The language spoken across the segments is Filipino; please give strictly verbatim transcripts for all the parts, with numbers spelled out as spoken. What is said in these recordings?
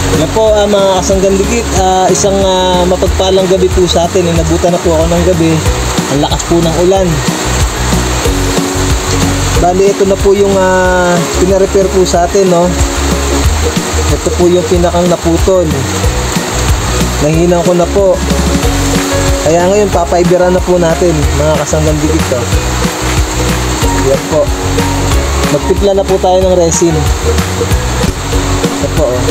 Yan po uh, mga kasanggan dikit, uh, isang uh, mapagpalang gabi po sa atin. Inabutan na po ako ng gabi. Ang lakas po ng ulan. Bali ito na po yung uh, pinarepair po sa atin, no? Ito po yung pinakang naputol. Nahihinang ko na po. Kaya ngayon papaiberan na po natin mga kasanggan dikit, oh. Yan po. Magtipla na po tayo ng resin. Ito po, oh.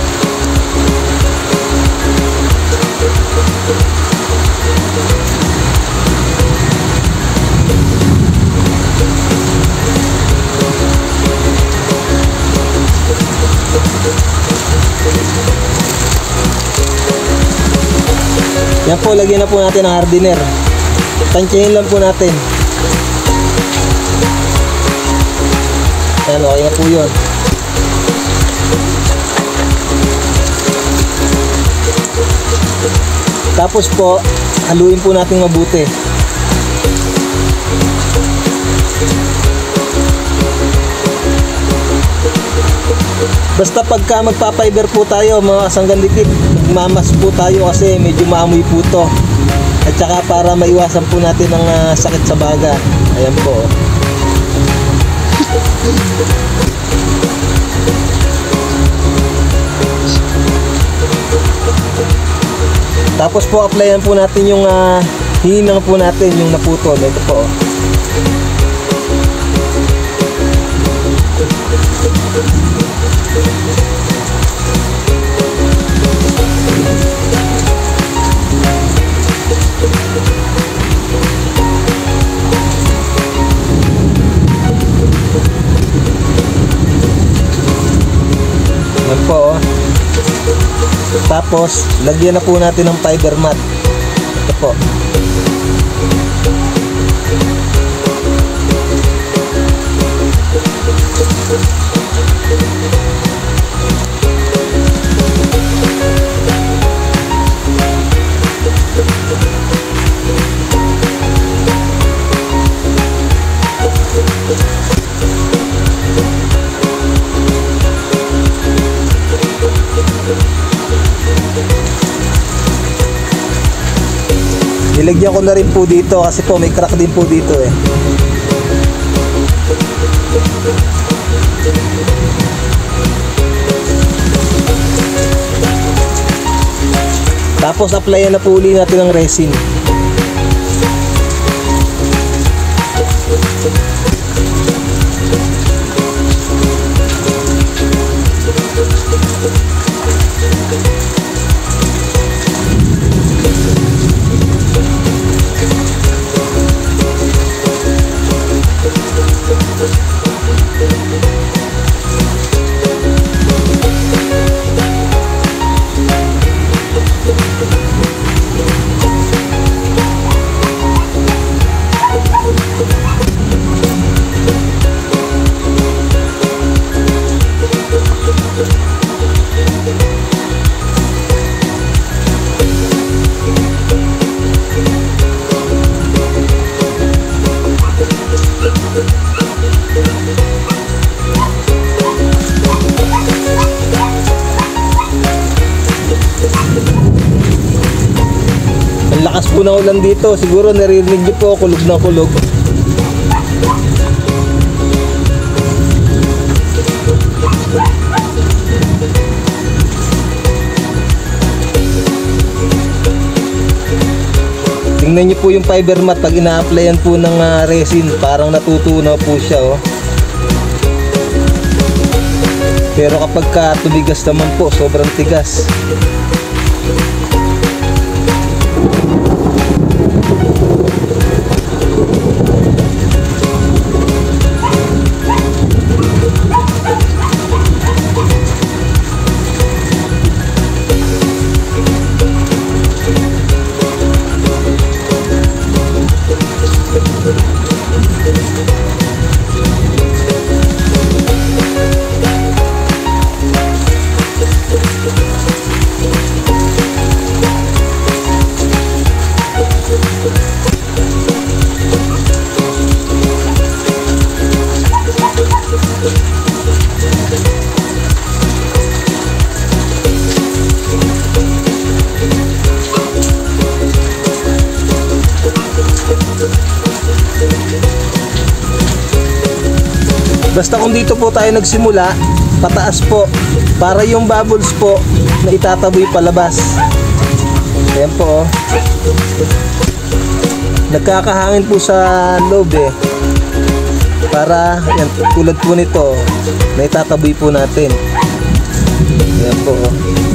Yan po, lagyan na po natin ang hardener. Tansyahin lang po natin. Yan, okay na po yun. Tapos po, haluin po natin mabuti. Basta pagka magpapiber po tayo mga kasanggan dikit, magmamas po tayo kasi medyo maamoy po to. At saka para maiwasan po natin ang uh, sakit sa baga. Ayan po. Tapos po applyan po natin yung uh, hinang po natin yung naputol. Ito po. Yan po, oh. Tapos lagyan na po natin ng fiber mat. Ito po. Nilagyan ko na rin po dito kasi po may crack din po dito eh. Tapos applyan na po uli natin ng resin. Ang lakas po ng ulan dito. Siguro naririnig niyo po kulog na kulog. Tingnan niyo po yung fiber mat pag ina-applyan po ng uh, resin, parang natutunaw po siya, oh. Pero kapag ka tumigas naman po, sobrang tigas. Basta kung dito po tayo nagsimula, pataas po, para yung bubbles po na itataboy palabas. Ayan po, oh. Nagkakahangin po sa loob eh. Para, yan, tulad po nito, na itataboy po natin. Ayan po, oh.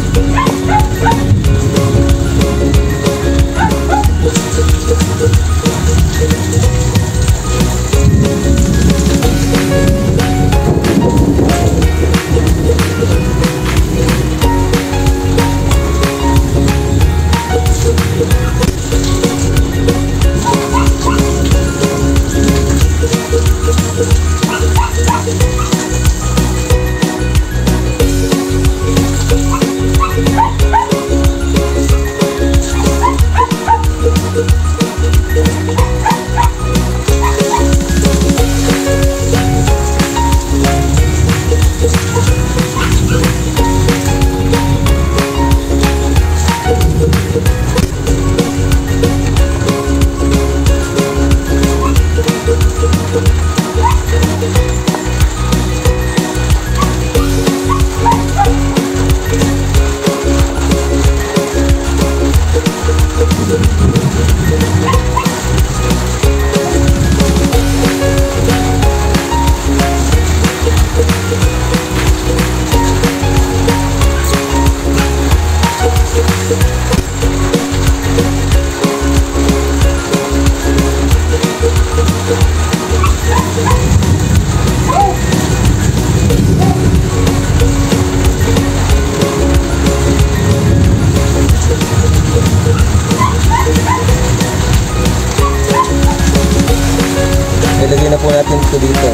Ilagay na po natin ito dito.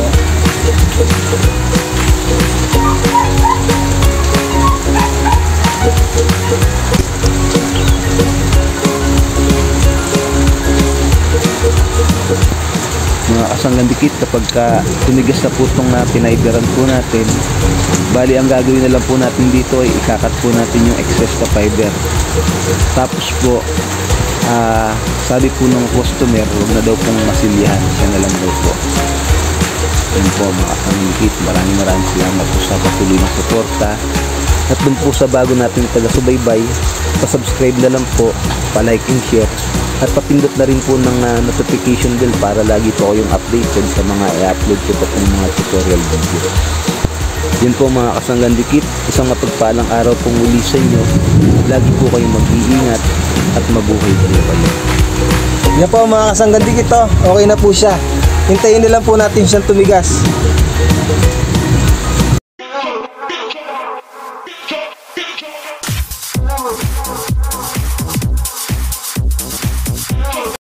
Mga kasanggan dikit, kapag ka tumigas na po itong na pinaiberan po natin, bali ang gagawin na lang po natin dito ay ikakat po natin yung excess na fiber. Tapos po, ah, sabi po ng customer, huwag na daw pong masilyahan, siya na lang daw po. Yan po mga kasanggan dikit, maraming maraming salamat po sa patuloy na suporta. At dun po sa bago natin taga-subaybay, pa-subscribe na lang po, pa-like and share, at papindot na rin po ng uh, notification bell para lagi po kayong updated sa mga i-upload ko pa pong mga tutorial video. Yun po mga kasanggan dikit, isang mapagpalang araw pong muli sa inyo. Lagi po kayong mag-iingat at mabuhay po kayo. Yan po mga kasanggan dikit, oh. Okay na po siya. Hintayin na lang po natin siyang tumigas.